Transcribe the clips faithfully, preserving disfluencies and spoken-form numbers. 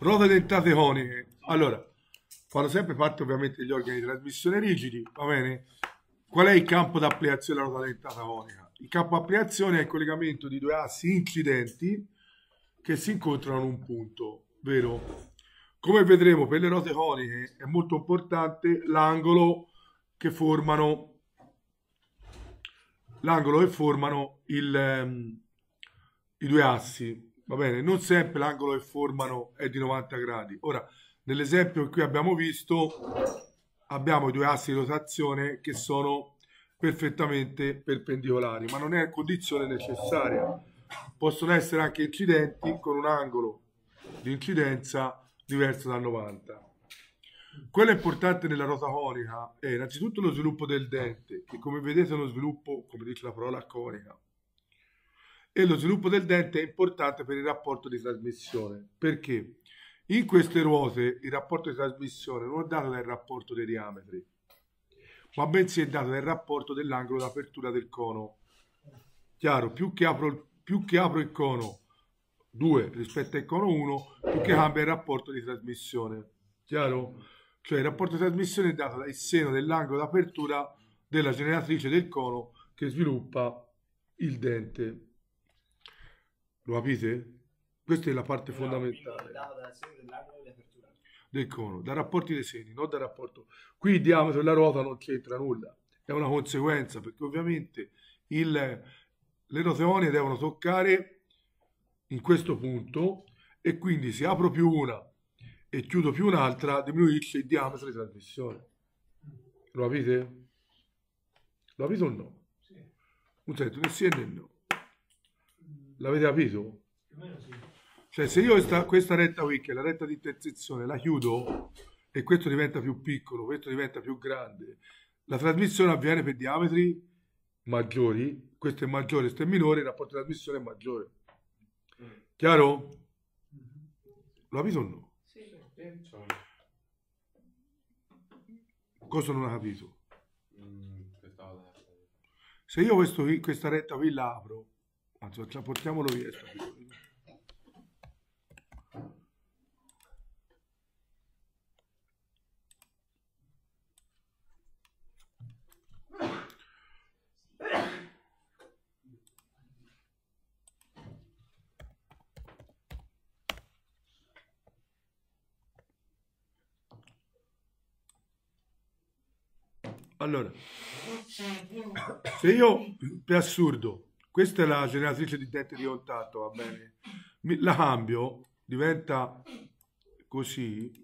Ruote dentate coniche. Allora, fanno sempre parte ovviamente degli organi di trasmissione rigidi, va bene? Qual è il campo d'applicazione della ruota dentata conica? Il campo d'applicazione è il collegamento di due assi incidenti che si incontrano in un punto, vero? Come vedremo per le ruote coniche è molto importante l'angolo che formano l'angolo che formano il, ehm, i due assi, va bene? Non sempre l'angolo che formano è di novanta gradi. Ora, nell'esempio che qui abbiamo visto, abbiamo i due assi di rotazione che sono perfettamente perpendicolari, ma non è condizione necessaria. Possono essere anche incidenti con un angolo di incidenza diverso dal novanta. Quello importante nella ruota conica è innanzitutto lo sviluppo del dente, che come vedete è uno sviluppo, come dice la parola, conica. E lo sviluppo del dente è importante per il rapporto di trasmissione. Perché? In queste ruote il rapporto di trasmissione non è dato dal rapporto dei diametri, ma bensì è dato dal rapporto dell'angolo d'apertura del cono. Chiaro, più che apro, più che apro il cono due rispetto al cono uno, più che cambia il rapporto di trasmissione. Chiaro? Cioè il rapporto di trasmissione è dato dal seno dell'angolo d'apertura della generatrice del cono che sviluppa il dente. Lo capite? Questa è la parte No, fondamentale è dato dal segno dell'angolo di apertura. del cono, da rapporti dei seni, non da rapporto. Qui il diametro della ruota non c'entra nulla, è una conseguenza, perché ovviamente il, le roteonie devono toccare in questo punto e quindi se apro più una e chiudo più un'altra, diminuisce il diametro di trasmissione. Lo capite? Lo capite o no? Sì. Un sento né sì né no. L'avete capito? Più o meno sì. Cioè se io questa, questa retta qui, che è la retta di intersezione, la chiudo e questo diventa più piccolo, questo diventa più grande, la trasmissione avviene per diametri maggiori, questo è maggiore, questo è minore, il rapporto di trasmissione è maggiore. Chiaro? Lo capito o no? Sì. Cosa non ha capito? Mm, Se io questo, qui- questa retta qui la apro, anzi, facciamo- portiamolo via. sta cosa. Allora, se io, per assurdo, questa è la generatrice di dente di contatto, va bene? Mi- La cambio, diventa così.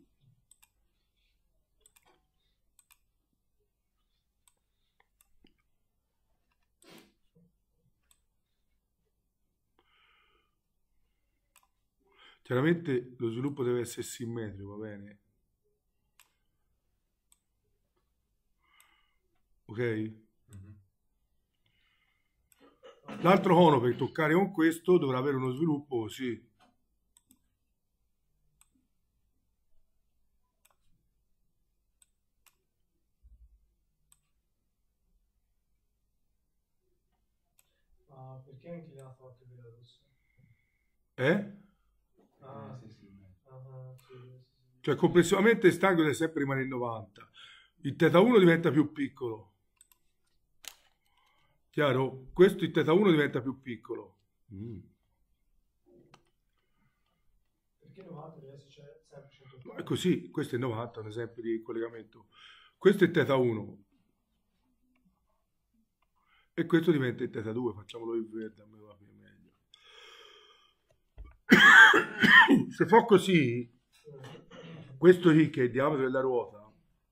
Chiaramente lo sviluppo deve essere simmetrico, va bene? Ok? L'altro cono per toccare con questo dovrà avere uno sviluppo così. Ma perché hai inclinato anche quella rossa? Eh? Ah, sì, sì. ah, sì, sì, sì. Cioè complessivamente il stagno deve sempre rimanere in novanta. Il teta uno diventa più piccolo. Chiaro? Questo il teta uno diventa più piccolo. Mm. Perché novanta deve essere sempre centottanta? No, è così, questo è novanta, un esempio di collegamento. Questo è teta uno. E questo diventa il teta due, facciamolo in verde, a me va più meglio. Se fa così, questo qui che è il diametro della ruota,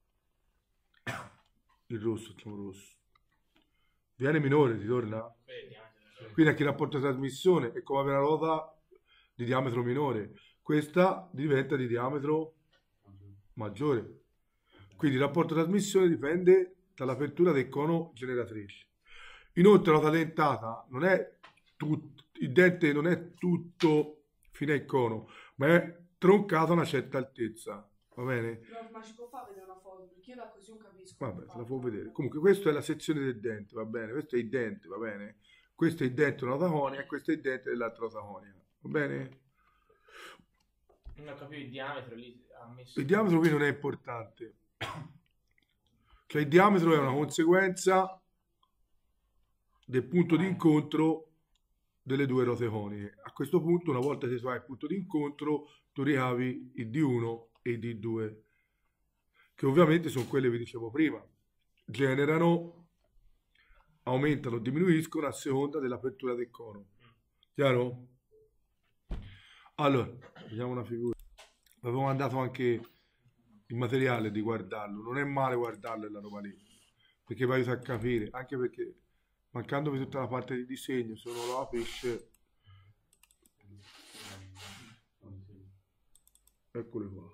il rosso, facciamo rosso, viene minore, ti torna? Quindi anche il rapporto di trasmissione è come avere una ruota di diametro minore. Questa diventa di diametro maggiore. Quindi il rapporto di trasmissione dipende dall'apertura del cono generatrice. Inoltre la ruota dentata non è tut- il dente non è tutto fino al cono, ma è troncato a una certa altezza. Va bene? No, ma ci può far vedere una foto, perché io da così non capisco. Vabbè, te la può vedere. Comunque, questa è la sezione del dente, va bene? Questo è il dente, va bene? Questo è il dente della ruota conica e questo è il dente dell'altra ruota conica, va bene? Non ho capito il diametro lì ha messo. Il diametro qui non è importante. Cioè il diametro è una conseguenza del punto di incontro delle due rote coniche. A questo punto, una volta che tu hai il punto di incontro, tu ricavi il D uno e il D due, che ovviamente sono quelle che vi dicevo prima. Generano, aumentano o diminuiscono a seconda dell'apertura del cono. Chiaro? Allora, vediamo una figura. Avevo mandato anche il materiale di guardarlo. Non è male guardarlo la roba lì, perché vi aiuta a capire, anche perché mancandovi tutta la parte di disegno, se uno lo capisce. Eccole qua.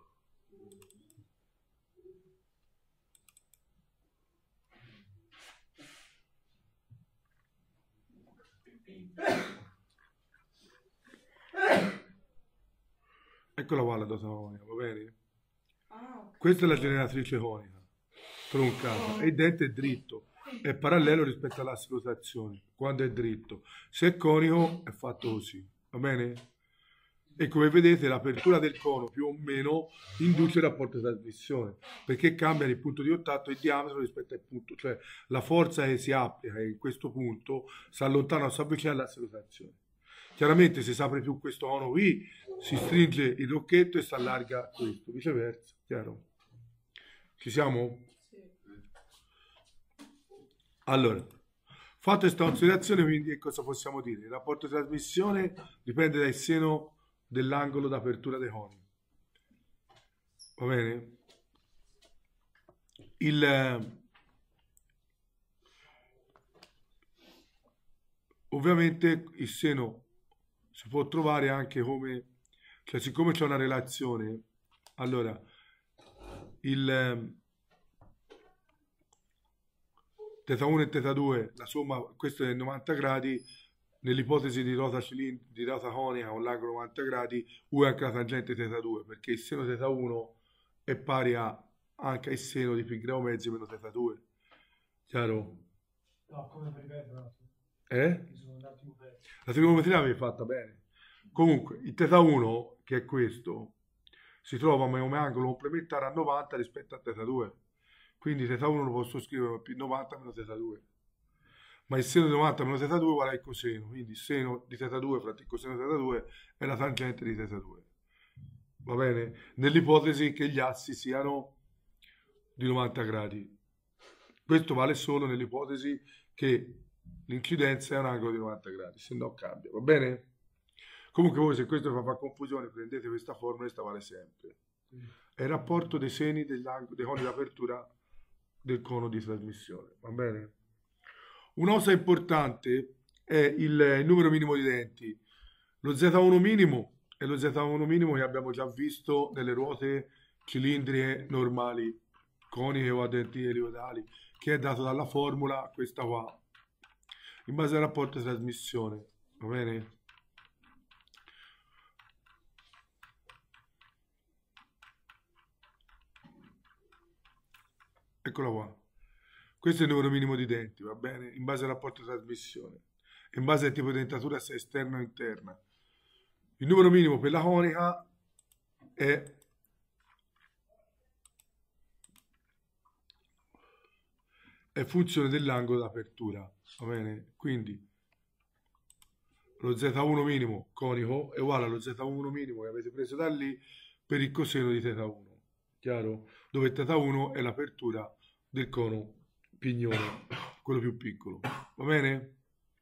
Eccola qua la dose conica, va bene? Ah, ok. Questa è la generatrice conica, troncata, e il dente è dritto, è parallelo rispetto all'asse di rotazione, quando è dritto. Se è conico è fatto così, va bene? E come vedete l'apertura del cono più o meno induce il rapporto di trasmissione, perché cambia il punto di contatto e il diametro rispetto al punto, cioè la forza che si applica in questo punto si allontana o si avvicina all'asse di rotazione. Chiaramente se si apre più questo cono qui, si stringe il rocchetto e si allarga questo, viceversa, chiaro? Ci siamo? Sì. Allora, fatta questa considerazione, quindi che cosa possiamo dire? Il rapporto di trasmissione dipende dal seno dell'angolo d'apertura dei coni. Va bene? Il, ovviamente il seno si può trovare anche come, cioè siccome c'è una relazione, allora il teta uno e teta due, la somma, questo è novanta gradi, nell'ipotesi di rota cilindrica, di rota conica con l'angolo novanta gradi, U è anche la tangente teta due, perché il seno teta uno è pari a, anche al seno di pi grado mezzo meno teta due. Chiaro? No, come per ripetere un attimo. Eh? Mi sono un attimo perso. La trigonometria l'avevi fatta bene. Comunque, il teta uno, che è questo, si trova come angolo complementare a novanta rispetto a teta due. Quindi teta uno lo posso scrivere come più novanta meno teta due. Ma il seno di novanta meno teta due uguale al coseno. Quindi il seno di teta due fratto il coseno di teta due è la tangente di teta due. Va bene? Nell'ipotesi che gli assi siano di novanta gradi. Questo vale solo nell'ipotesi che l'incidenza è un angolo di novanta gradi, se no cambia, va bene? Comunque voi se questo vi fa confusione prendete questa formula, questa vale sempre. È il rapporto dei seni dei coni di apertura del cono di trasmissione, va bene? Una cosa importante è il, il numero minimo di denti. Lo Z uno minimo è lo Z uno minimo che abbiamo già visto nelle ruote cilindriche normali, coniche o a denti eliodali, che è dato dalla formula questa qua, in base al rapporto di trasmissione, va bene? Eccola qua. Questo è il numero minimo di denti, va bene? In base al rapporto di trasmissione. In base al tipo di dentatura, se è esterna o interna. Il numero minimo per la conica è è funzione dell'angolo d'apertura, va bene? Quindi lo Z uno minimo conico è uguale allo Z uno minimo che avete preso da lì per il coseno di teta uno, chiaro? Dove teta uno è l'apertura del cono pignone, quello più piccolo, va bene?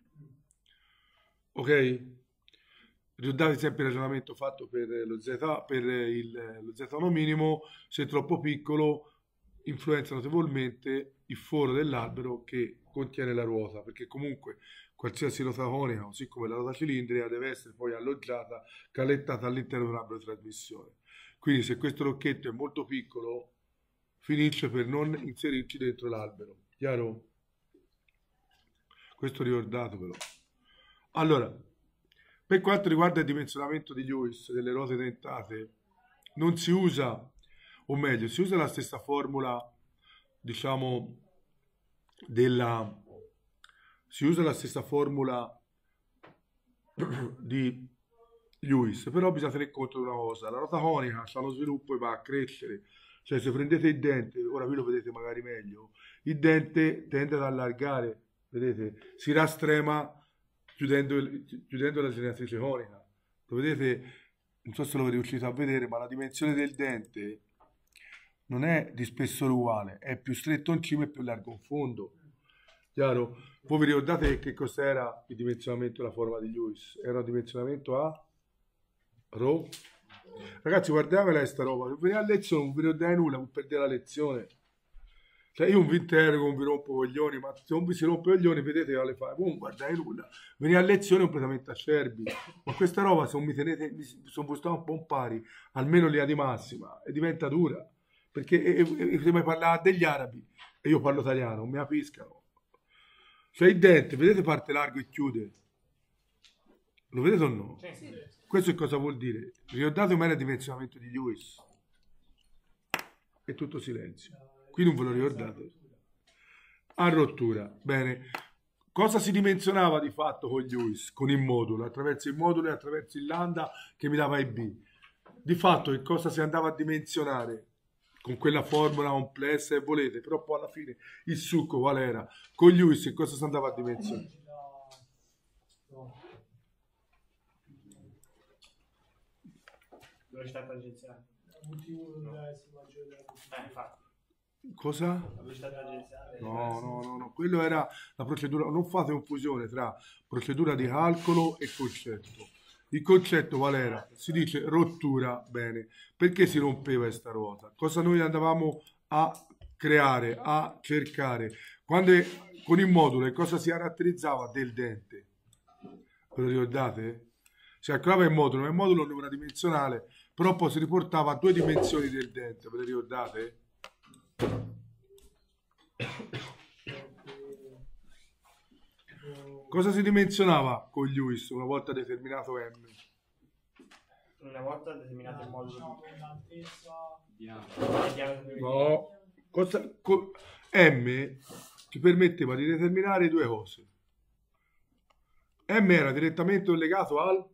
Ok? Ricordate sempre il ragionamento fatto per lo Z, per il, lo Z uno minimo, se è troppo piccolo influenza notevolmente il foro dell'albero che contiene la ruota, perché comunque qualsiasi ruota conica, così come la ruota cilindrica, deve essere poi alloggiata, calettata all'interno dell'albero di trasmissione. Quindi se questo rocchetto è molto piccolo, finisce per non inserirci dentro l'albero. Chiaro? Questo ricordatevelo. Allora, per quanto riguarda il dimensionamento di Lewis delle ruote dentate, non si usa, o meglio, si usa la stessa formula, diciamo, della... si usa la stessa formula di Lewis, però bisogna tenere conto di una cosa, la rota conica ha uno sviluppo e va a crescere, cioè se prendete il dente, ora qui lo vedete magari meglio, il dente tende ad allargare, vedete, si rastrema chiudendo, il- chiudendo la genetrice conica, lo vedete, non so se lo riuscite a vedere, ma la dimensione del dente non è di spessore uguale, è più stretto in cima e più largo in fondo. Chiaro? Voi vi ricordate che cos'era il dimensionamento della forma di Lewis? Era un dimensionamento a Rho? Ragazzi, guardatevela sta roba. Se venite a lezione non vi ricordate nulla, non perdete la lezione. Cioè io non vi interrogo, non vi rompo i coglioni, ma se non vi si rompe i coglioni, vedete alle fare. Non guardate nulla. Venite a lezione completamente acerbi. Ma questa roba, se non mi tenete, mi- se non vi state un po' pari, almeno linea di massima, e diventa dura. Perché e, e, e, se mi parlate degli arabi, e io parlo italiano, non mi capiscano. Cioè il dente, vedete parte largo e chiude? Lo vedete o no? Sì. Questo è cosa vuol dire? Ricordate com'era il dimensionamento di Lewis? È tutto silenzio. Qui non ve lo ricordate? A rottura. Bene. Cosa si dimensionava di fatto con Lewis? Con il modulo, attraverso il modulo e attraverso il lambda che mi dava i B. Di fatto che cosa si andava a dimensionare? Con quella formula complessa e volete, però poi alla fine il succo qual era? Con Lewis che cosa si andava a dimensionare? No. Velocità tangenziale. La V T uno doveva essere maggiore della V T Eh, infatti. Cosa? La velocità tangenziale. No, no, no, no, quello era la procedura, non fate confusione tra procedura di calcolo e concetto. Il concetto qual era? Si dice rottura, bene. Perché si rompeva questa ruota? Cosa noi andavamo a creare, a cercare? Quando è- con il modulo, che cosa si caratterizzava del dente? Ve lo ricordate? Si calcolava il modulo, ma il modulo non era dimensionale, però poi si riportava a due dimensioni del dente, ve le ricordate? Cosa si dimensionava con Lewis una volta determinato M? Una volta determinato il modulo uno. L'altezza. di diametro più No, cosa, co- M ci permetteva di determinare due cose. M era direttamente legato al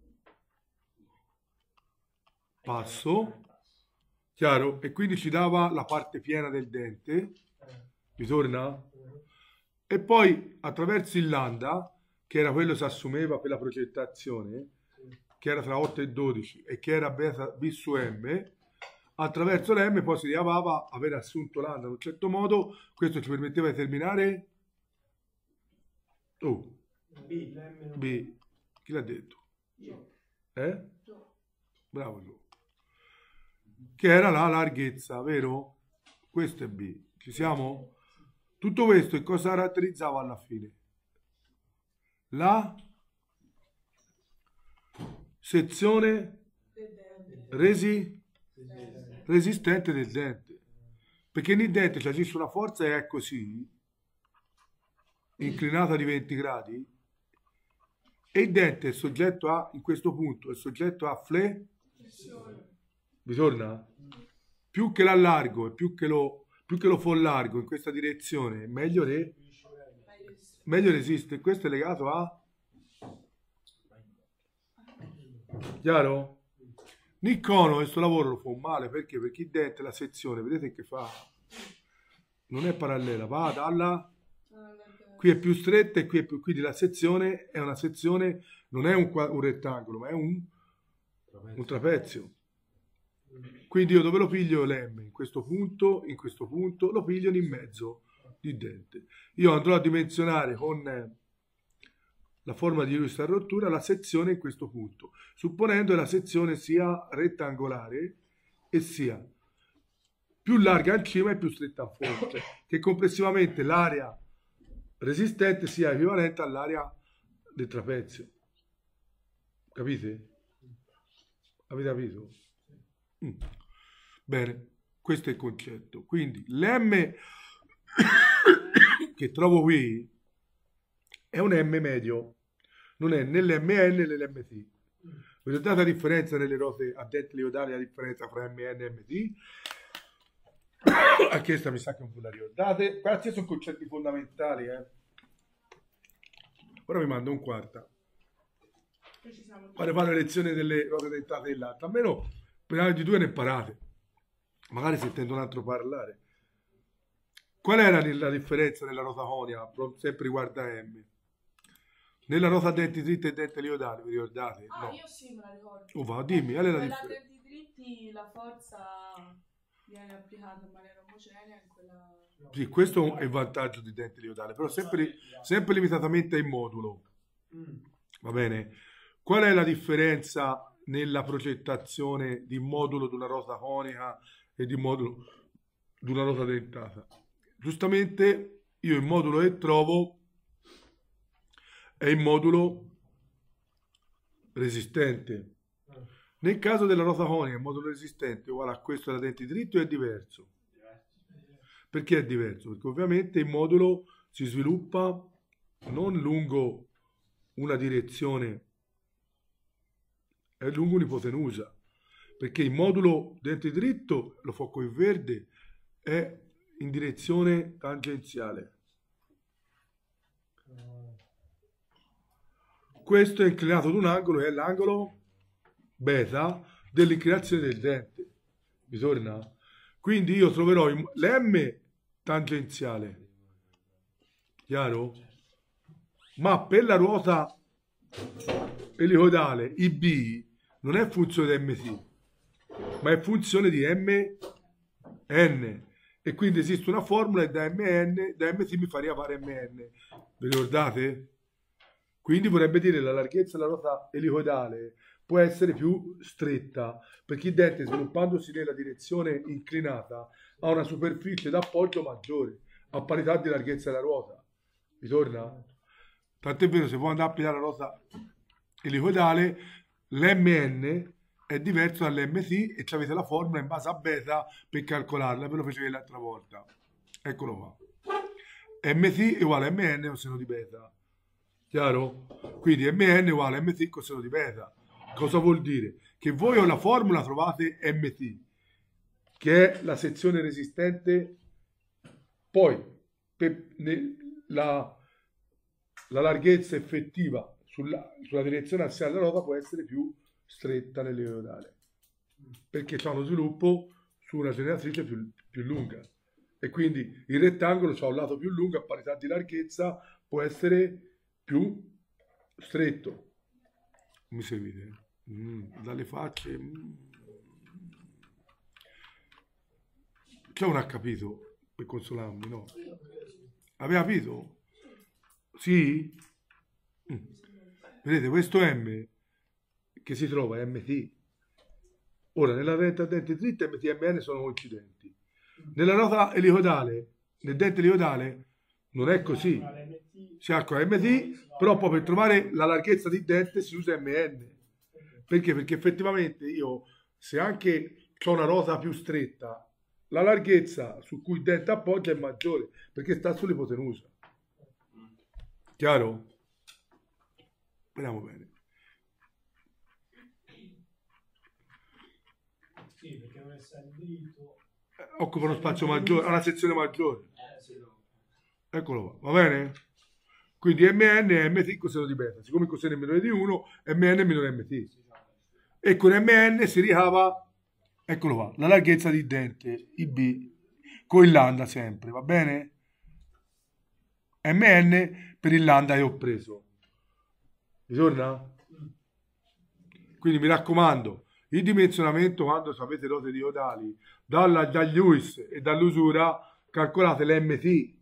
passo, chiaro? E quindi ci dava la parte piena del dente, mi torna? E poi attraverso il lambda, che era quello che si assumeva per la progettazione, che era tra otto e dodici e che era beta B su M, attraverso l'M poi si ricavava aver assunto lambda in un certo modo, questo ci permetteva di determinare oh, B, l'M non B, chi l'ha detto? Io. Eh? Io. Bravo Gio. Che era la larghezza, vero? Questo è B. Ci siamo? Tutto questo che cosa caratterizzava alla fine? La sezione Del dente. resi- Dente. resistente del dente. Perché nel dente c'è agisce una forza e è così, inclinata di venti gradi, e il dente è soggetto a, in questo punto, è soggetto a fle, Pressione. vi torna? Più che l'allargo e più che lo, più che lo follargo in questa direzione, meglio, re, Meglio resiste. meglio resiste. Questo è legato a... Chiaro? Niccono questo lavoro lo fa un male, perché? Perché il dente, la sezione, vedete che fa? Non è parallela, va dalla... Qui è più stretta e qui è più... Quindi la sezione è una sezione, non è un, qua- un rettangolo, ma è un, un trapezio. Quindi io dove lo piglio l'M? In questo punto, in questo punto, lo piglio in mezzo di dente. Io andrò a dimensionare con eh, la forma di questa rottura la sezione in questo punto, supponendo che la sezione sia rettangolare e sia più larga in cima e più stretta a fondo, cioè che complessivamente l'area resistente sia equivalente all'area del trapezio. Capite? Avete capito? Mm. Bene, questo è il concetto. Quindi l'M che trovo qui è un M medio, non è né l'M N né l'M T. Vedete la differenza nelle rote a denti liodali, la differenza fra M N e M T? A questa mi sa che non ve la ricordate. Questi sono concetti fondamentali. Eh. Ora vi mando un quarta. Poi ci siamo Fare fare lezioni delle rose dentate del latte. Almeno per anni di due ne imparate. Magari sentendo un altro parlare. Qual era la differenza nella rosa conia? Pro- Sempre riguarda M. Nella rosa a denti dritti e denti liodati, vi ricordate? Ah, No. io sì, me la ricordo. Oh, va, dimmi, qual è la Quella differenza? denti dritti, la forza viene applicata in maniera omogenea in quella... Sì, questo è il vantaggio di denti liodati, però sempre, sempre limitatamente in modulo. Va bene? Qual è la differenza nella progettazione di modulo di una rosa conica e di modulo di una rosa dentata? Giustamente io il modulo che trovo è il modulo resistente. Nel caso della rosa conica il modulo resistente è uguale a questo da denti dritti o è diverso? Perché è diverso? Perché ovviamente il modulo si sviluppa non lungo una direzione, è lungo un'ipotenusa, perché il modulo denti dritto, lo fa con il verde, è in direzione tangenziale. Questo è inclinato ad un angolo che è l'angolo beta dell'inclinazione del dente. Mi torna? Quindi io troverò l'M tangenziale. Chiaro? Ma per la ruota elicoidale I B non è funzione di M T, ma è funzione di M N. E quindi esiste una formula e da M N, da M T mi fa arrivare M N. Vi ricordate? Quindi vorrebbe dire che la larghezza della ruota elicoidale può essere più stretta, perché il dente, sviluppandosi nella direzione inclinata, ha una superficie d'appoggio maggiore, a parità di larghezza della ruota. Vi torna? Tant'è vero, se vuoi andare a applicare la ruota elicoidale, l'M N è diverso dall'M T e ci avete la formula in base a beta per calcolarla, ve lo facevi l'altra volta. Eccolo qua. M T è uguale a M N coseno di beta. Chiaro? Quindi M N è uguale a M T coseno di beta. Cosa vuol dire? Che voi con la formula trovate M T, che è la sezione resistente, poi per, ne, la, la larghezza effettiva sulla, sulla direzione assiale della ruota può essere più stretta nell'elicoidale, perché c'è uno sviluppo su una generatrice più, più lunga, e quindi il rettangolo c'ha un lato più lungo, a parità di larghezza può essere più stretto. Mi seguite? Mm, dalle facce. Mm. Chi non ha capito per consolarmi? No. Aveva capito? Sì? Mm. Vedete, questo M che si trova è M T. Ora, nella rete a denti dritti M T e M N sono coincidenti. Nella nota elicoidale, nel dente elicoidale, non è così. Si ha con M T, però poi per trovare la larghezza di dente si usa M N. Perché? Perché effettivamente io, se anche ho una rosa più stretta, la larghezza su cui il dente appoggia è maggiore, perché sta sull'ipotenusa. Chiaro? Vediamo bene. Sì, perché non essere dritto. Eh, occupa uno spazio maggiore, ha una sezione maggiore. Eccolo qua, va bene? Quindi M N e M T coseno di beta. Siccome il coseno è minore di uno, M N è minore di M T. E con M N si ricava, eccolo qua, la larghezza di dente, I B, con il lambda sempre, va bene? M N per il lambda che ho preso. Mi torna? Quindi mi raccomando, il dimensionamento quando sapete rose diodali dalla, dagli U I S e dall'usura, calcolate l'M T.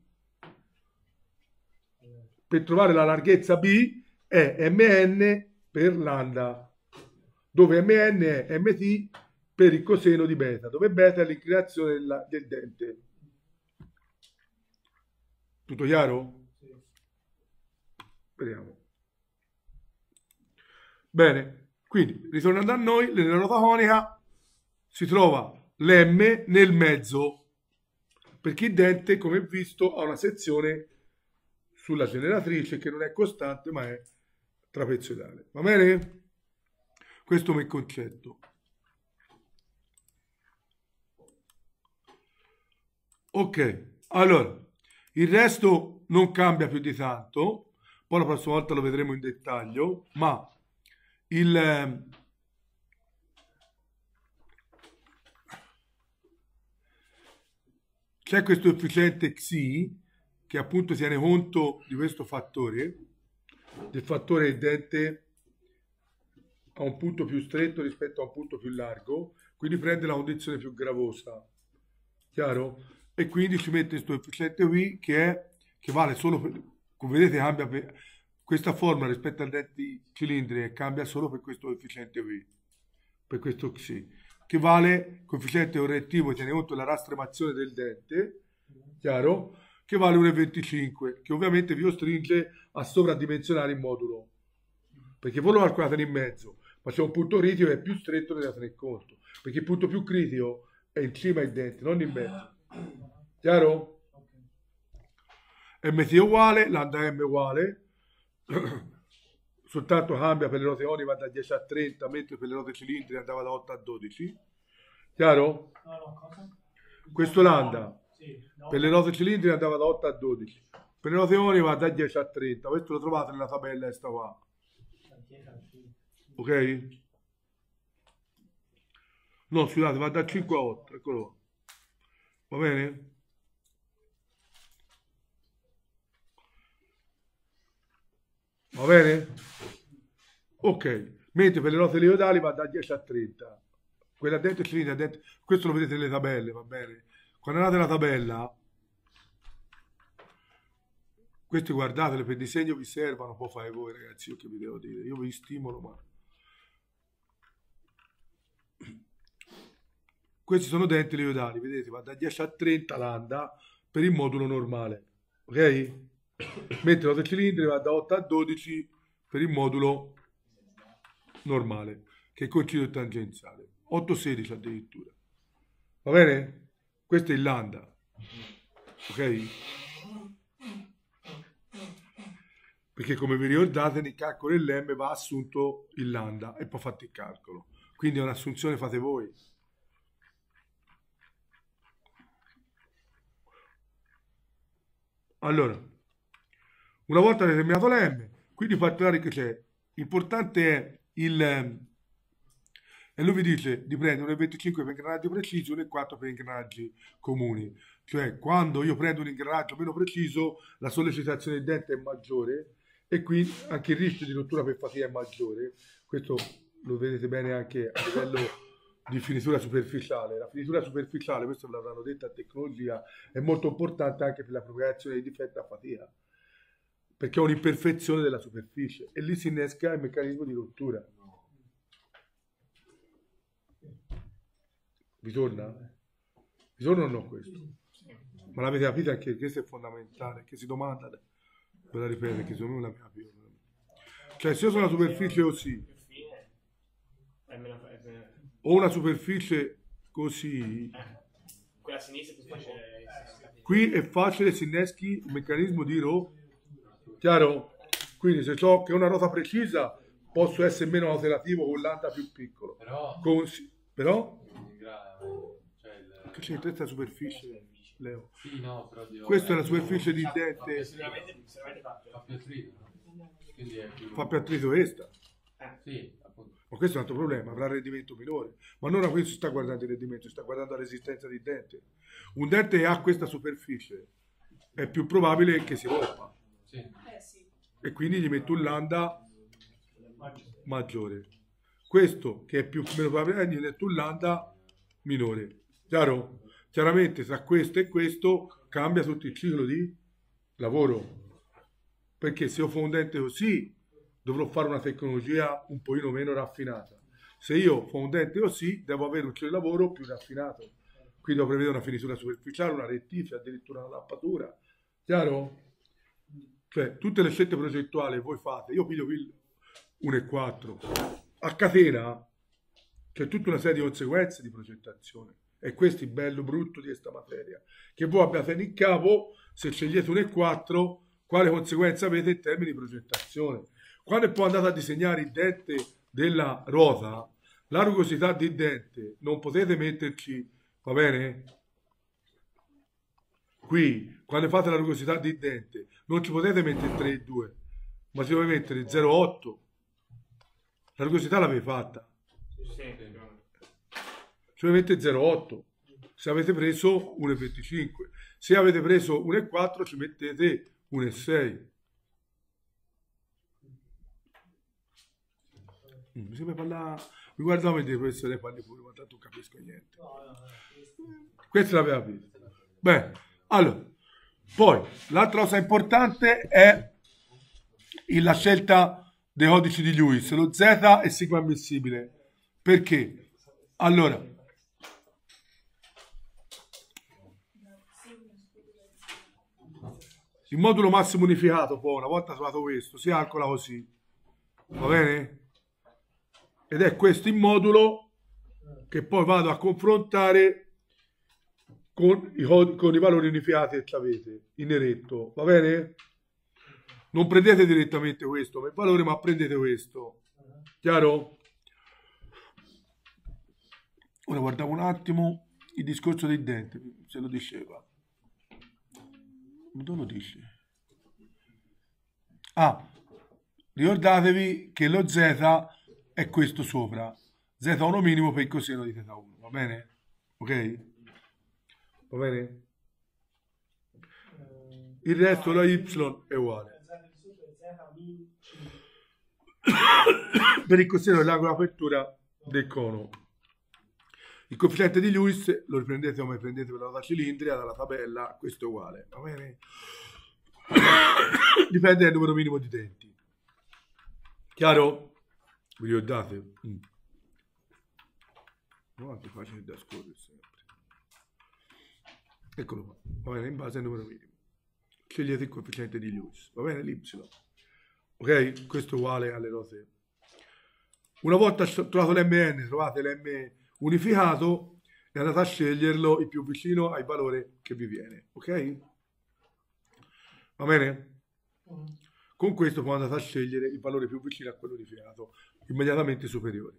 Per trovare la larghezza B è M N per lambda, dove M N è M T per il coseno di beta, dove beta è l'inclinazione del, del dente. Tutto chiaro? Vediamo. Bene, quindi ritornando a noi, nella nota conica si trova l'M nel mezzo, perché il dente, come visto, ha una sezione sulla generatrice che non è costante ma è trapezoidale. Va bene? Questo è il concetto. Ok, allora il resto non cambia più di tanto, poi la prossima volta lo vedremo in dettaglio, ma il, ehm, c'è questo efficiente Xi che appunto tiene conto di questo fattore, del fattore il dente a un punto più stretto rispetto a un punto più largo, quindi prende la condizione più gravosa, chiaro? E quindi ci mette questo efficiente qui che, è, che vale solo per, come vedete cambia per, questa forma rispetto al dente cilindrico cambia solo per questo efficiente qui, per questo Xi, che vale coefficiente correttivo, tiene conto della rastremazione del dente, chiaro? Che vale uno virgola venticinque, che ovviamente vi costringe a sovradimensionare il modulo, perché voi lo calcolate in mezzo, ma c'è un punto critico che è più stretto ne da tenere conto, perché il punto più critico è insieme ai denti, non in mezzo. Chiaro? M T è uguale, lambda M è uguale, soltanto cambia per le roteoni va da dieci a trenta, mentre per le rote cilindriche andava da otto a dodici. Chiaro? No, no, cosa? Questo lambda Sì, no. per le rote cilindriche andava da otto a dodici, per le roteoni va da dieci a trenta, questo lo trovate nella tabella questa qua. Ok? No, scusate, va da cinque a otto, eccolo qua. Va bene? Va bene? Ok, mentre per le note eliodali va da dieci a trenta. Quella dentro cilindro, dentro, questo lo vedete nelle tabelle, va bene? Quando andate nella tabella, questi guardatele per disegno vi servono, poi fare voi ragazzi, io che vi devo dire, io vi stimolo, ma... Questi sono denti eliodali, vedete, va da dieci a trenta lambda per il modulo normale, ok? Mentre l'otto cilindri va da otto a dodici per il modulo normale, che è conciso tangenziale, otto a sedici addirittura. Va bene? Questo è il lambda, ok? Perché come vi ricordate nel calcolo dell'M va assunto il lambda e poi fate il calcolo. Quindi è un'assunzione fate voi. Allora, una volta determinato l'M, quindi fatturare che c'è. Importante è il... E lui vi dice di prendere uno virgola venticinque per ingranaggi precisi e uno virgola quattro per ingranaggi comuni. Cioè, quando io prendo un ingranaggio meno preciso, la sollecitazione del dente è maggiore e quindi anche il rischio di rottura per fatica è maggiore. Questo lo vedete bene anche a livello di finitura superficiale. La finitura superficiale, questo l'avranno detto a tecnologia, è molto importante anche per la propagazione dei difetti a fatica, perché è un'imperfezione della superficie e lì si innesca il meccanismo di rottura. Vi torna? Vi torna o no questo? Ma l'avete capito anche questo è fondamentale, che si domanda, ve la ripeto, che secondo me non l'abbiamo capito. Cioè se io sono una superficie così, o una superficie così, quella a sinistra è più facile. qui è facile si inneschi il meccanismo di rottura. Chiaro? Quindi se so che è una rota precisa posso essere meno alternativo con l'anda più piccolo. Però, Con, però cioè il... che c'è questa superficie, Leo? Sì, no, però dico, Questa è la più- superficie di dente, Sicuramente, sicuramente fatto. fa più attrito, no? Quindi è più... fa più attrito questa. Sì, appunto. Ma questo è un altro problema, avrà rendimento minore. Ma non a questo sta guardando il rendimento, sta guardando la resistenza del dente. Un dente che ha questa superficie è più probabile che si rompa. Sì. Eh sì. E quindi gli metto un lambda maggiore. Questo che è più meno probabile, gli metto un lambda minore. Chiaro? Chiaramente tra questo e questo cambia tutto il ciclo di lavoro. Perché se io fo un dente così dovrò fare una tecnologia un pochino meno raffinata. Se io fo un dente così devo avere un ciclo di lavoro più raffinato. Quindi devo prevedere una finitura superficiale, una rettifica, addirittura una lappatura. Chiaro? Cioè, tutte le scelte progettuali voi fate, io piglio qui uno virgola quattro, a catena c'è tutta una serie di conseguenze di progettazione e questo è il bello brutto di questa materia, che voi abbiate in capo, se scegliete uno virgola quattro, quale conseguenza avete in termini di progettazione. Quando poi andate a disegnare il dente della ruota, la rugosità del dente non potete metterci, va bene? Qui, quando fate la rugosità del dente, non ci potete mettere tre virgola due, ma ci dovete mettere zero virgola otto. La rugosità l'avevi fatta. Sì. Cioè mette zero virgola otto. Se avete preso uno virgola venticinque. Se avete preso uno virgola quattro ci mettete uno virgola sei. Mi sembra parlare. Mi guardavo e dico, professore, parli pure, ma tanto non capisco niente. Questa l'aveva vista. Beh, allora, poi l'altra cosa importante è la scelta dei codici di Lewis, lo Z è sigma ammissibile. Perché? Allora, il modulo massimo unificato, poi, una volta trovato questo, si calcola così. Va bene? Ed è questo il modulo che poi vado a confrontare con i, con i valori unificati che avete in eretto. Va bene? Non prendete direttamente questo come valore, ma prendete questo. Chiaro? Ora guardiamo un attimo il discorso dei denti, se lo diceva. Dove lo dice? Ah, ricordatevi che lo Z è questo sopra. Z uno minimo per il coseno di teta uno, va bene? Ok? Va bene? Il resto, la Y è uguale. Per il coseno dell'angolo d'apertura del cono. Il coefficiente di Lewis lo riprendete come prendete per la nota cilindrica dalla tabella, questo è uguale, va bene? Dipende dal numero minimo di denti. Chiaro? Vi ricordate? Mm. No, è facile da scorrere sempre. Eccolo qua, va bene, in base al numero minimo. Scegliete il coefficiente di Lewis, va bene, l'Y. Ok? Questo è uguale alle note. Una volta trovato l'M N, trovate l'M unificato e andate a sceglierlo il più vicino al valore che vi viene. Ok? Va bene? Con questo poi andate a scegliere il valore più vicino a quello unificato, immediatamente superiore.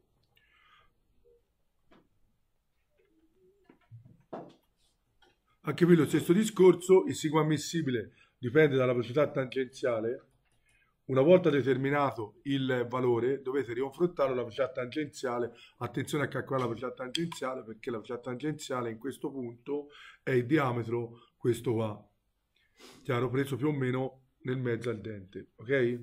Anche qui lo stesso discorso, il sigma ammissibile dipende dalla velocità tangenziale. Una volta determinato il valore, dovete riconfrontarlo alla velocità tangenziale. Attenzione a calcolare la velocità tangenziale, perché la velocità tangenziale in questo punto è il diametro, questo qua. Chiaro, preso più o meno nel mezzo al dente, ok?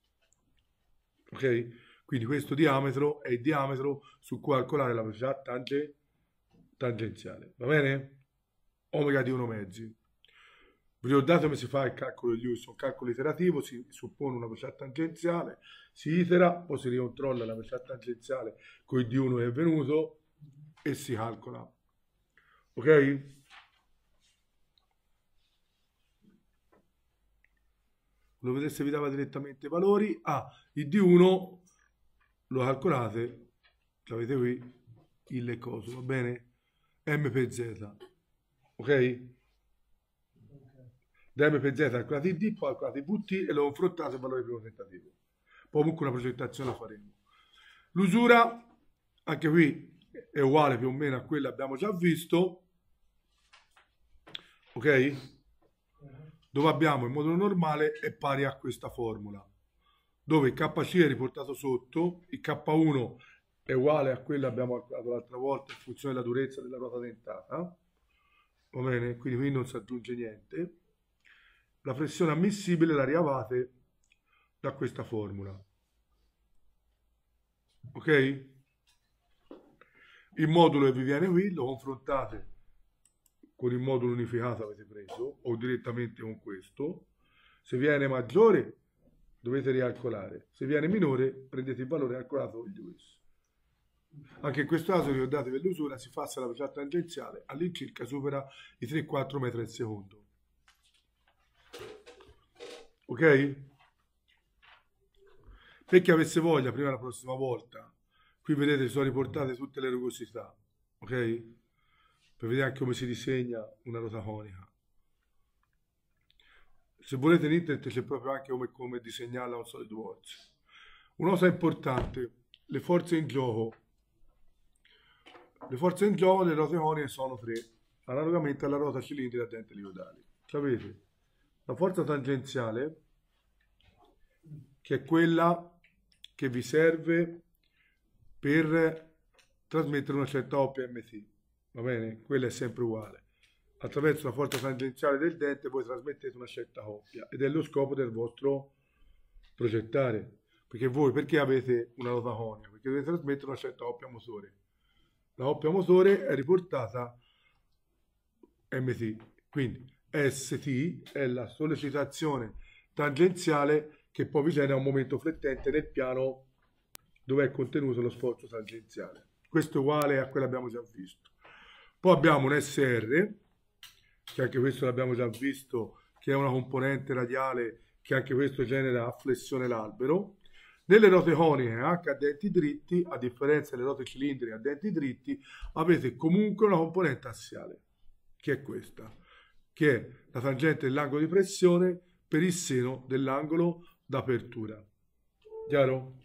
Ok? Quindi questo diametro è il diametro su cui calcolare la velocità tange, tangenziale, va bene? Omega di uno mezzi. Vi ricordate come si fa il calcolo di Lewis? Un calcolo iterativo, si suppone una velocità tangenziale, si itera, poi si ricontrolla la velocità tangenziale con il D uno che è venuto e si calcola. Ok? Lo vedete se vi dava direttamente i valori. Ah, il D uno lo calcolate, l'avete qui, il coso, va bene? M per Z. Ok? Da M per Z calcolate il D, poi calcolate il V T e lo confrontate il valore primo tentativo. Poi comunque una progettazione la faremo. L'usura, anche qui, è uguale più o meno a quella che abbiamo già visto. Ok? Dove abbiamo il modulo normale è pari a questa formula. Dove il K C è riportato sotto, il K uno è uguale a quella che abbiamo calcolato l'altra volta in funzione della durezza della ruota dentata. Va bene? Quindi qui non si aggiunge niente. La flessione ammissibile la ricavate da questa formula. Ok? Il modulo che vi viene qui lo confrontate con il modulo unificato che avete preso o direttamente con questo. Se viene maggiore dovete ricalcolare. Se viene minore prendete il valore calcolato con Lewis. Anche in questo caso ricordatevi che l'usura si fa se la velocità tangenziale all'incirca supera i tre quattro metri al secondo. Ok? Per chi avesse voglia, prima la prossima volta, qui vedete sono riportate tutte le rugosità, ok? Per vedere anche come si disegna una ruota conica. Se volete in internet c'è proprio anche come, come disegnarla con SolidWorks. Una cosa importante, le forze in gioco. Le forze in gioco delle ruote coniche sono tre, analogamente alla ruota cilindrica a denti eliodali. Sapete? La forza tangenziale, che è quella che vi serve per trasmettere una certa O P M C, va bene? Quella è sempre uguale. Attraverso la forza tangenziale del dente voi trasmettete una certa coppia ed è lo scopo del vostro progettare. Perché voi perché avete una nota conica? Perché dovete trasmettere una certa coppia motore. La coppia motore è riportata M T, quindi S T è la sollecitazione tangenziale che poi vi genera un momento flettente nel piano dove è contenuto lo sforzo tangenziale. Questo è uguale a quello che abbiamo già visto. Poi abbiamo un S R, che anche questo l'abbiamo già visto, che è una componente radiale che anche questo genera a flessione l'albero. Nelle rote coniche anche a denti dritti, a differenza delle rote cilindriche a denti dritti, avete comunque una componente assiale, che è questa, che è la tangente dell'angolo di pressione per il seno dell'angolo d'apertura. Chiaro?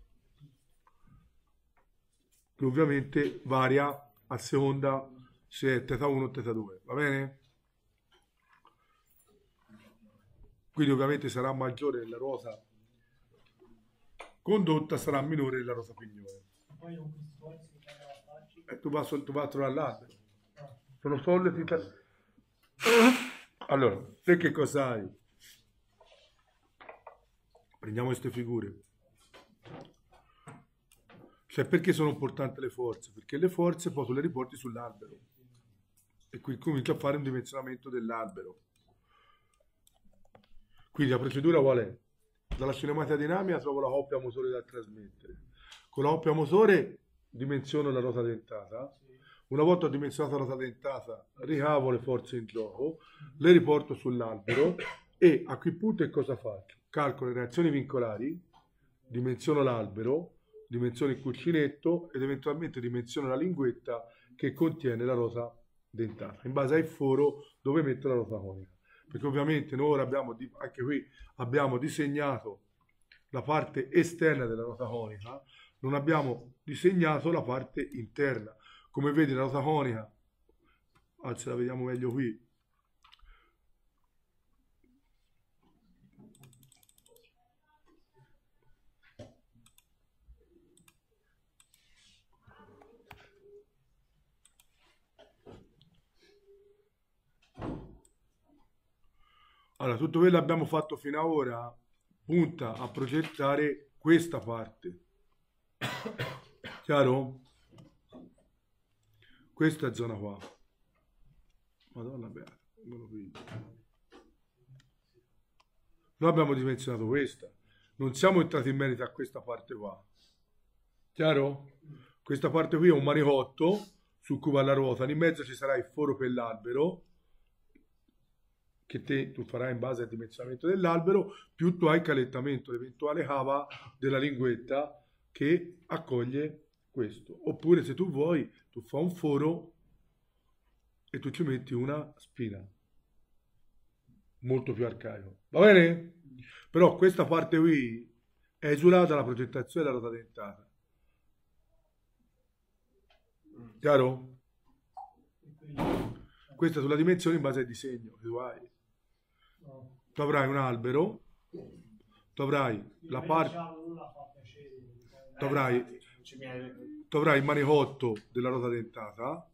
Che ovviamente varia a seconda se è teta uno o teta due, va bene? Quindi ovviamente sarà maggiore nella ruota condotta, sarà minore nella ruota pignone. E tu vai, tu vai a trovare l'albero. Sono soliti. Allora, te che cosa hai? Prendiamo queste figure. Cioè, perché sono importanti le forze? Perché le forze poi tu le riporti sull'albero e qui cominci a fare un dimensionamento dell'albero. Quindi la procedura qual è? Dalla cinematica dinamica trovo la coppia motore da trasmettere. Con la coppia motore dimensiono la ruota dentata. Una volta dimensionata la ruota dentata, ricavo le forze in gioco, le riporto sull'albero e a quel punto che cosa faccio? Calcolo le reazioni vincolari, dimensiono l'albero, dimensiono il cuscinetto ed eventualmente dimensiono la linguetta che contiene la ruota dentata, in base al foro dove metto la ruota conica. Perché ovviamente noi ora abbiamo, anche qui, abbiamo disegnato la parte esterna della ruota conica, non abbiamo disegnato la parte interna. Come vedi la ruota conica, anzi la vediamo meglio qui, allora, tutto quello che abbiamo fatto fino ad ora punta a progettare questa parte. Chiaro? Questa è zona qua. Madonna beata. Noi abbiamo dimensionato questa. Non siamo entrati in merito a questa parte qua. Chiaro? Questa parte qui è un manicotto su cui va la ruota. In mezzo ci sarà il foro per l'albero, che te tu farai in base al dimensionamento dell'albero, più tu hai il calettamento, l'eventuale cava della linguetta che accoglie questo. Oppure se tu vuoi, tu fai un foro e tu ci metti una spina. Molto più arcaico. Va bene? Però questa parte qui è esulata dalla progettazione della ruota dentata. Chiaro? Questa sulla dimensione in base al disegno che tu hai. Tu avrai un albero, tu avrai la parte, tu avrai, tu avrai il manicotto della ruota dentata.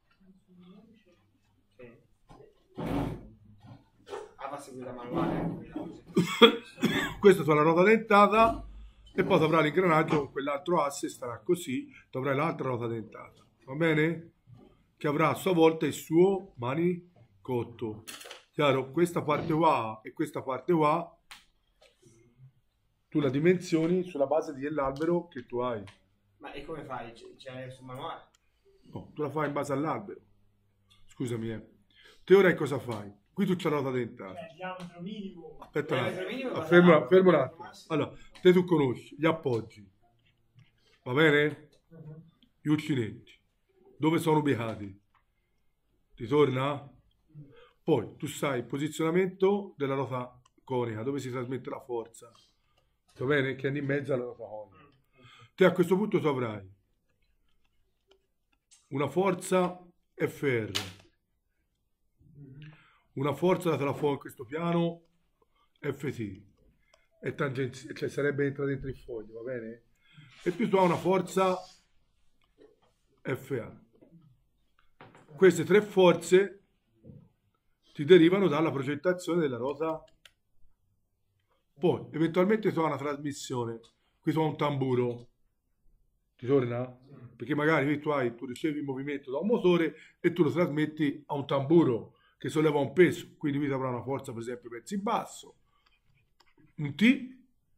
Questa sarà la ruota dentata e poi tu avrai l'ingranaggio con quell'altro asse, starà così, tu avrai l'altra ruota dentata, va bene? Che avrà a sua volta il suo manicotto. Chiaro? Questa parte qua e questa parte qua tu la dimensioni sulla base dell'albero che tu hai. Ma e come fai? C'è sul manuale? No, tu la fai in base all'albero. Scusami, eh. Te ora cosa fai? Qui tu c'è la ruota dentata. Il diametro minimo. Aspetta un diametro minimo attimo. va Fermo, da- fermo un attimo. Allora, te tu conosci gli appoggi. Va bene? Gli uncinetti. Dove sono ubicati? Ti torna? Poi tu sai il posizionamento della ruota conica, dove si trasmette la forza. Va bene? Che è in mezzo alla ruota conica. Te a questo punto tu avrai una forza F R, una forza datela fuori in questo piano F T, è tangenziale, cioè sarebbe entrata dentro il foglio, va bene? E più tu hai una forza F A. Queste tre forze ti derivano dalla progettazione della rota. Poi, eventualmente tu hai una trasmissione, qui tu hai un tamburo, ti torna? Perché magari tu, hai, tu ricevi il movimento da un motore e tu lo trasmetti a un tamburo che solleva un peso, quindi qui avrà una forza per esempio verso il basso, un T,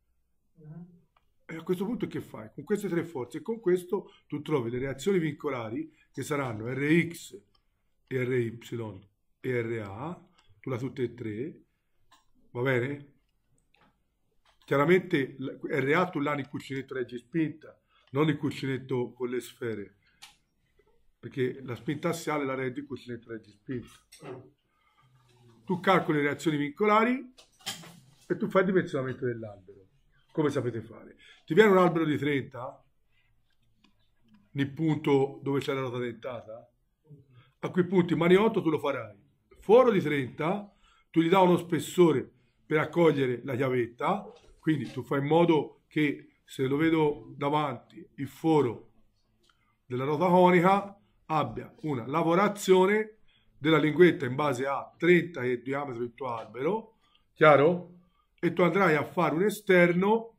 e a questo punto che fai? Con queste tre forze e con questo tu trovi le reazioni vincolari che saranno R X, e R Y e R A, tu la tutte e tre, va bene? Chiaramente R A tu là il cuscinetto regge spinta, non il cuscinetto con le sfere, perché la spinta assiale la regge il cuscinetto regge spinta. Tu calcoli le reazioni vincolari e tu fai il dimensionamento dell'albero. Come sapete fare? Ti viene un albero di trenta nel punto dove c'è la rota dentata? A quel punto il maniotto tu lo farai. Foro di trenta, tu gli dai uno spessore per accogliere la chiavetta, quindi tu fai in modo che se lo vedo davanti il foro della rota conica abbia una lavorazione della linguetta in base a trenta che è il diametro del tuo albero, chiaro? E tu andrai a fare un esterno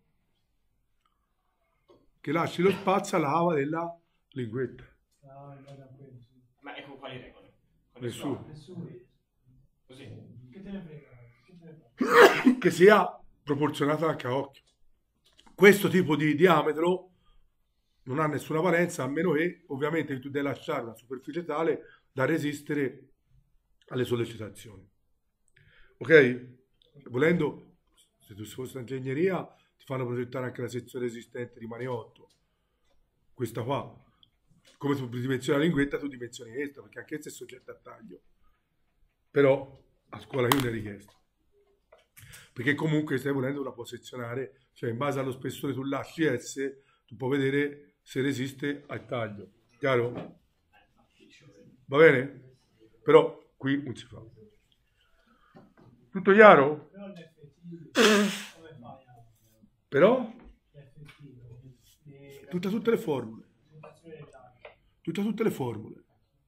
che lasci lo spazio alla cava della linguetta. Ma ecco quali regole? Con Nessuno. Così. Che te ne frega? Che te ne frega? Che sia proporzionata anche a occhio. Questo tipo di diametro non ha nessuna valenza, a meno che ovviamente tu devi lasciare una superficie tale da resistere alle sollecitazioni. Ok? Volendo, se tu fossi in ingegneria, ti fanno progettare anche la sezione resistente di maniotto. Questa qua. Come tu dimensioni la linguetta, tu dimensioni questa, perché anche questa è soggetta a taglio. Però a scuola qui non è richiesto. Perché comunque stai volendo la può sezionare, cioè in base allo spessore tu lasci S, tu puoi vedere se resiste al taglio. Chiaro? Va bene? Però qui non si fa. Tutto chiaro? Però l'effettivo, come fai a... Però? L'effettivo, le- Tutta, tutte le formule. presentazione dei dati. Tutte, tutte le formule.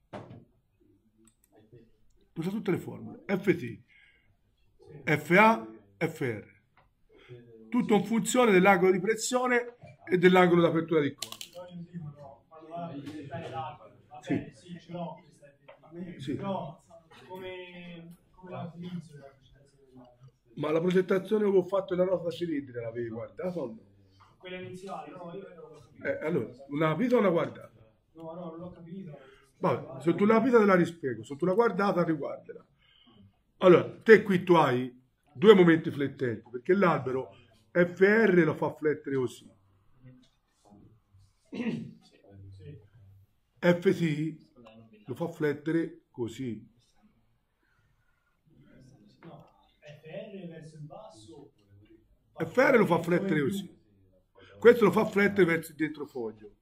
Tutte, tutte le formule. F T, F A, F R. Tutto in funzione dell'angolo di pressione e dell'angolo di apertura di cono. Però io dico no, quando vado a presentare dati, va Sì. bene, sì, ce l'ho questa effettiva. Sì. Però come, come la utilizzo la presentazione dei dati? Ma la progettazione che ho fatto nella rota cilindrica l'avevi guardata o no? Quella iniziale, no, io non l'ho capito. Eh, allora, una capita o una guardata? No, no, non l'ho capito. Vabbè, se tu la capita te la rispiego, se tu la guardata riguardala. Allora, te qui tu hai due momenti flettenti, perché l'albero F R lo fa flettere così. Sì. F T lo fa flettere così. No, F R verso il basso. F R lo fa flettere così. Questo lo fa flettere verso il dietrofoglio.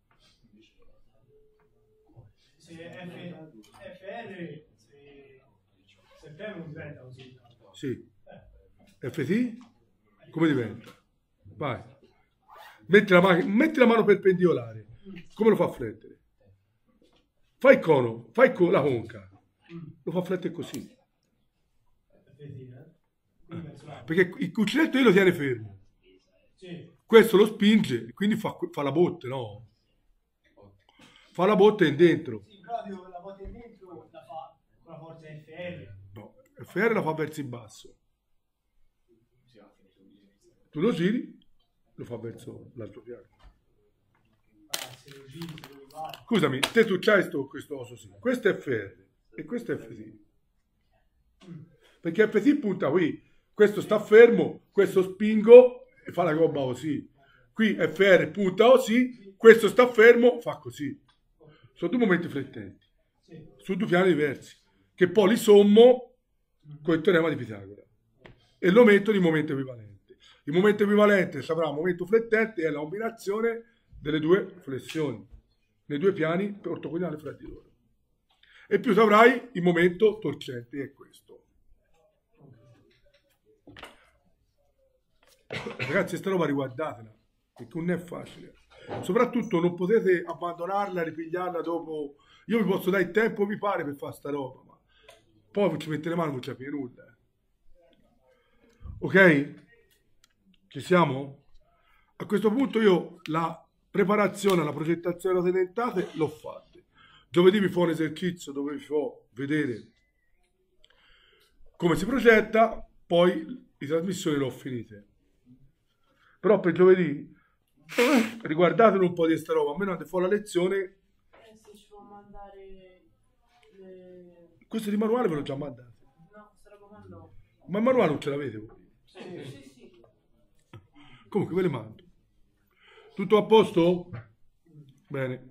Se F, F R, se, se il tempo diventa così. Sì. F T? Come diventa? Vai. Metti la, mano, metti la mano perpendicolare. Come lo fa flettere? Fai il cono, fai il co- la conca. Lo fa flettere così. F T, eh? Quindi verso l'alto. Perché il cuscinetto io lo tiene fermo. Sì. Questo lo spinge e quindi fa, fa la botte, no? Fa la botte in dentro. Sì, proprio la botte dentro la fa con la forza F R. No, F R la fa verso il basso. Tu lo giri, lo fa verso l'altro fianco. Ah, se lo giri, se lo riguardi. Scusami, te tu c'hai sto, questo osso sì. Questo è F R e questo è F T. Perché F T punta qui. Questo sta fermo, questo spingo e fa la gobba così. Qui F R punta così, questo sta fermo, fa così. Sono due momenti flettenti, Sì. su due piani diversi, che poi li sommo con il teorema di Pitagora e lo metto in momento equivalente. Il momento equivalente saprà un momento flettente, è la combinazione delle due flessioni, nei due piani ortogonali fra di loro. E più avrai il momento torcente, che è questo. Ragazzi, sta roba riguardatela, perché non è facile. Soprattutto non potete abbandonarla, ripigliarla dopo. Io vi posso dare il tempo, vi pare, per fare sta roba, ma poi ci mette le mani, non c'è più nulla. Ok? Ci siamo? A questo punto io la preparazione, la progettazione delle tenentate l'ho fatta. Giovedì vi fa un esercizio dove vi fa vedere come si progetta, poi le trasmissioni le ho finite. Però per giovedì riguardatelo un po' di sta roba, almeno andate fuori la lezione. Eh sì, ci può mandare le... Questo di manuale ve l'ho già mandato. No, questa roba qua no. Ma il manuale non ce l'avete voi? Sì, sì, sì. Comunque ve le mando. Tutto a posto? Bene.